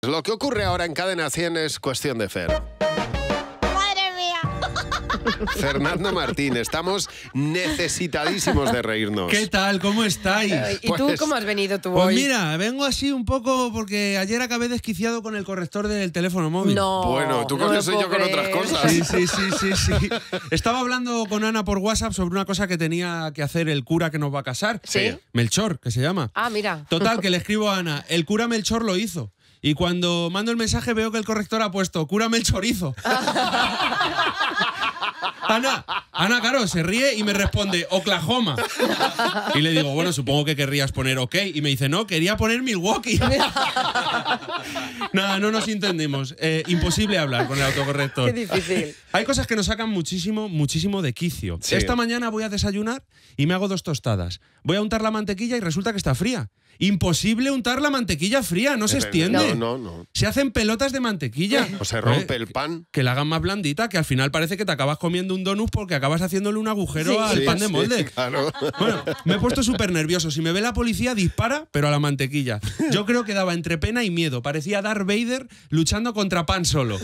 Lo que ocurre ahora en Cadena 100 es cuestión de Fer. ¡Madre mía! Fernando Martín, estamos necesitadísimos de reírnos. ¿Qué tal? ¿Cómo estáis? ¿Y tú Pues- cómo has venido tú Pues hoy? mira, vengo así un poco porque ayer acabé desquiciado con el corrector del teléfono móvil. No. Bueno, tú no con me eso y yo puedo con otras creer. cosas. Sí. Estaba hablando con Ana por WhatsApp sobre una cosa que tenía que hacer el cura que nos va a casar. ¿Sí? Melchor, que se llama. Ah, mira. Total, que le escribo a Ana, el cura Melchor lo hizo. Y cuando mando el mensaje veo que el corrector ha puesto, cura Melchorizo. Ana, claro, se ríe y me responde, Oklahoma. Y le digo, bueno, supongo que querrías poner OK. Y me dice, no, quería poner Milwaukee. Nada, no nos entendimos. Imposible hablar con el autocorrector. Qué difícil. Hay cosas que nos sacan muchísimo de quicio. Sí. Esta mañana voy a desayunar y me hago 2 tostadas. Voy a untar la mantequilla y resulta que está fría. Imposible untar la mantequilla fría, no se extiende. No. Se hacen pelotas de mantequilla. O se rompe el pan. Que la hagan más blandita, que al final parece que te acabas comiendo un donut porque acabas haciéndole un agujero Sí. al pan de molde. Claro. Bueno, me he puesto súper nervioso. Si me ve la policía, dispara, pero a la mantequilla. Yo creo que daba entre pena y miedo. Parecía Darth Vader luchando contra pan solo.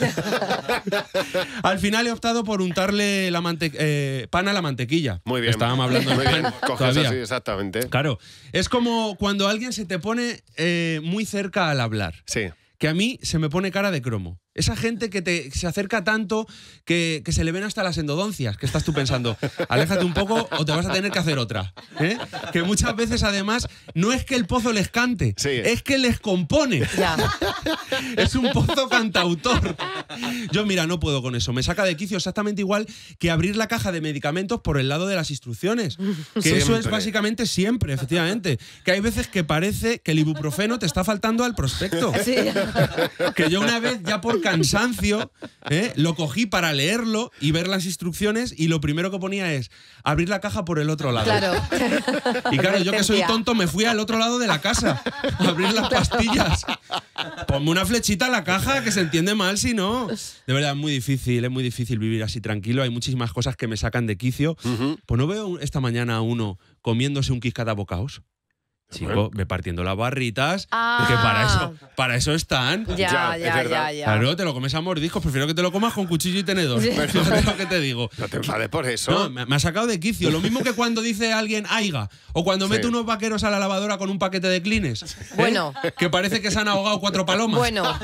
Al final he optado por untarle pan a la mantequilla. Muy bien. Estábamos hablando de Muy bien. pan Coges todavía. así, exactamente. Claro, es como cuando alguien se te pone muy cerca al hablar. Sí. Que a mí se me pone cara de cromo. Esa gente que se acerca tanto que se le ven hasta las endodoncias, que estás tú pensando, aléjate un poco o te vas a tener que hacer otra. ¿Eh? Que muchas veces, además, no es que el pozo les cante, Sí. es que les compone. Ya. Es un pozo cantautor. Yo, mira, no puedo con eso. Me saca de quicio exactamente igual que abrir la caja de medicamentos por el lado de las instrucciones. Que eso es Siempre. básicamente siempre, efectivamente. Que hay veces que parece que el ibuprofeno te está faltando al prospecto. Sí. Que yo una vez, ya por cansancio, lo cogí para leerlo y ver las instrucciones y lo primero que ponía es abrir la caja por el otro lado. Claro. Y claro, yo que soy Advertencia. tonto me fui al otro lado de la casa a abrir las pastillas. Ponme una flechita a la caja que se entiende mal si no. De verdad, es muy difícil vivir así tranquilo. Hay muchísimas cosas que me sacan de quicio. Pues no veo esta mañana a uno comiéndose un Kit Kat a bocaos. Chico, ve partiendo las barritas, Ah. que para eso están. Ya, es verdad. Claro, te lo comes a mordiscos, prefiero que te lo comas con cuchillo y tenedor. Sí. Fíjate lo que te digo. No te enfades por eso. No, me ha sacado de quicio. Lo mismo que cuando dice alguien aiga, o cuando Sí. mete unos vaqueros a la lavadora con un paquete de Kleenex. Bueno. Que parece que se han ahogado 4 palomas. Bueno.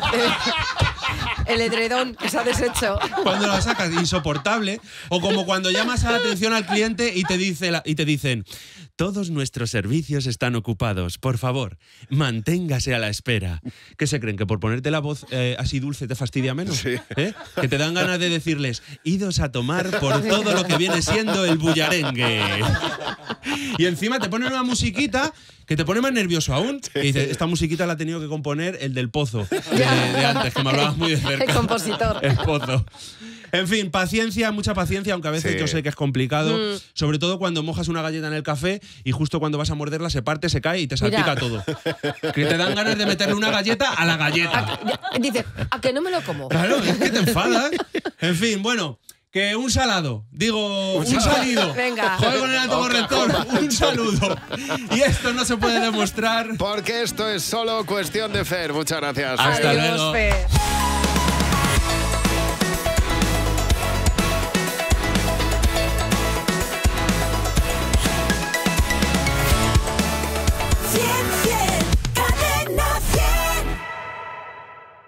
El edredón que se ha deshecho. Cuando la sacas, insoportable. O como cuando llamas a la atención al cliente y te dicen, todos nuestros servicios están ocupados. Por favor, manténgase a la espera. ¿Qué se creen? ¿Que por ponerte la voz así dulce te fastidia menos? Sí. ¿Eh? Que te dan ganas de decirles, idos a tomar por todo lo que viene siendo el bullarengue. Y encima te ponen una musiquita que te pone más nervioso aún. Y dices, esta musiquita la ha tenido que componer el del Pozo de antes, que me hablabas muy de cerca. El compositor. El Pozo. En fin, paciencia, mucha paciencia, aunque a veces Sí. yo sé que es complicado, sobre todo cuando mojas una galleta en el café y justo cuando vas a morderla se parte, se cae y te salpica Mira. todo. Que te dan ganas de meterle una galleta a la galleta. Dice, ¿a que no me lo como? Claro, es que te enfadas. En fin, bueno, que un salado, digo, un salido. Venga. Joder con el autocorrector, un saludo. Y esto no se puede demostrar. Porque esto es solo cuestión de Fer. Muchas gracias. Hasta Fer. Adiós, luego. Fer.